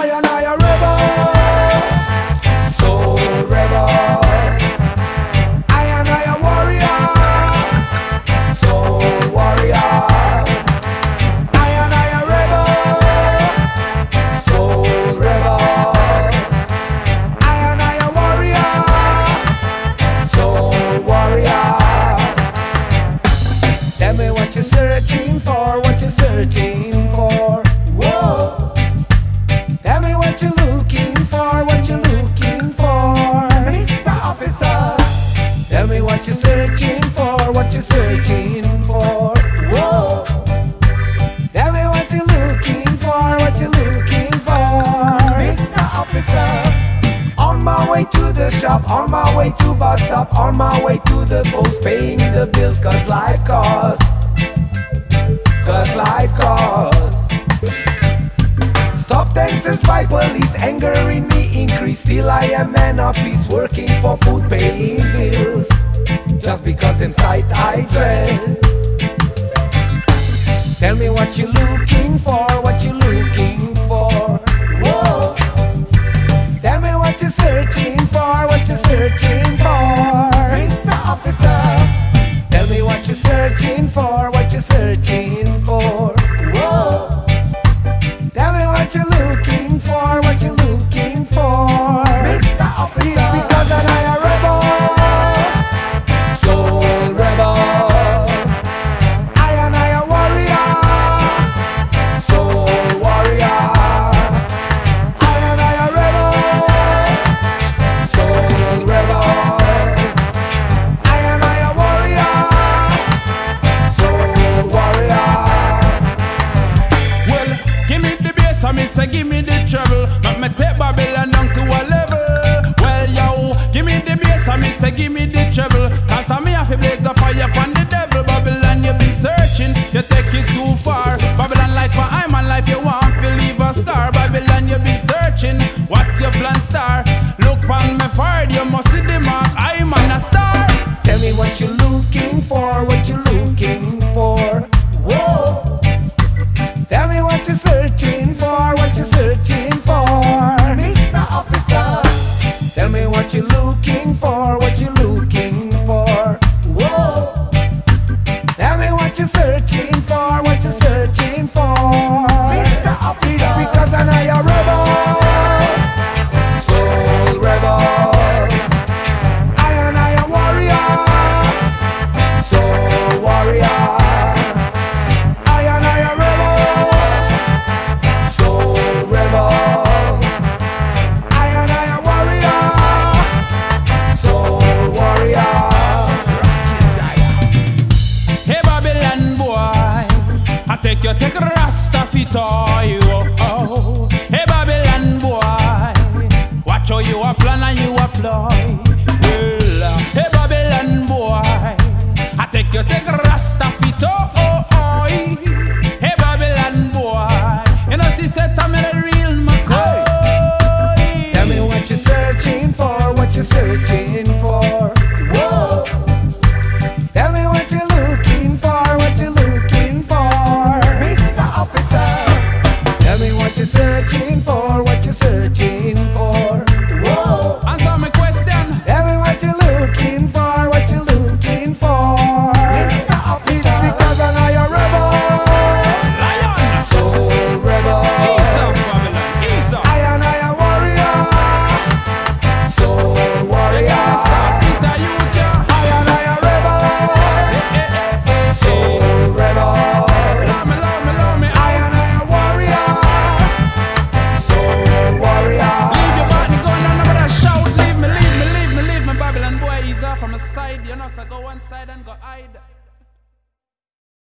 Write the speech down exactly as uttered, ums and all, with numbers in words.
am I a rebel, soul rebel. I am I a warrior, soul warrior. I am I a rebel, soul rebel. I am I a warrior, soul warrior. Tell me what you're searching for, what you're searching for. Whoa. Tell me what you're looking for, what you're looking for, Mister Officer. Tell me what you're searching for, what you're searching for. Whoa. Tell me what you're looking for, what you're looking for, Mister Officer. On my way to the shop, on my way to bus stop, on my way to the post, paying the bills, cause life costs, cause life costs. Stopped and searched by police, anger in me increased. Still I am man of peace, working for food, paying bills, just because them sight I dread. Tell me what you're looking for, what you're looking for. Whoa. Tell me what you're searching for, what you're searching for, Mister Officer. Tell me what you're searching for, what you're searching for. Whoa. Tell me what you're looking for, what you're looking for, Mister Officer. It's because I'm a rebel, soul rebel. I am I a warrior, soul warrior. I am I a rebel, soul rebel. I am I a warrior, soul warrior. Well, give me the bass, I miss say give me the treble. But me take Babylon down to a level. Well, yo, give me the bass, I miss say give me the treble. Cause I me have to blaze the fire upon the devil. Babylon, you've been searching, you take it too far. Babylon, like for I'm on life, you want to leave a star. Babylon, you've been searching, what's your plan, star? Look on me forward, you must see the mark, I'm on a star. Tell me what you're looking for, what you're looking for. Whoa. Tell me what you're searching for, what you're searching for, Mister Officer. Tell me what you're looking for, what you're looking for. Whoa. Tell me what you're searching for, what you're searching for, Mister Officer. It's because I'm a rebel, soul rebel. I am I a warrior, soul warrior. I am I a rebel, soul rebel. I am I a warrior, soul warrior. Hey Babylon boy, I take you take Rasta fit toy. Oh, oh. Hey Babylon boy, watch how you a plan and you apply. Well, uh, hey Babylon boy, I take you take Rasta fit oh, oh, oh. Hey Babylon boy, you know she said I'm a real McCoy. Tell me what you're searching for, what you're searching for. Whoa. Tell me what you're looking for, what you're looking for, Mister Officer. Tell me what you're searching for, what you're searching for. Whoa. Answer my question. Tell me what you're looking for, what you're looking for, Mister Officer. It's because I'm a rebel, Lion, soul rebel. ease up Babylon, ease up. I am I a warrior, soul warrior. Peace are you there? I am I a rebel, soul rebel. Love me, love me, love me. I am I a warrior, soul warrior. Leave your body going on over that shout. Leave me, leave me, leave me, leave me. Babylon boy, ease off from my side. You know, so go one side and go hide.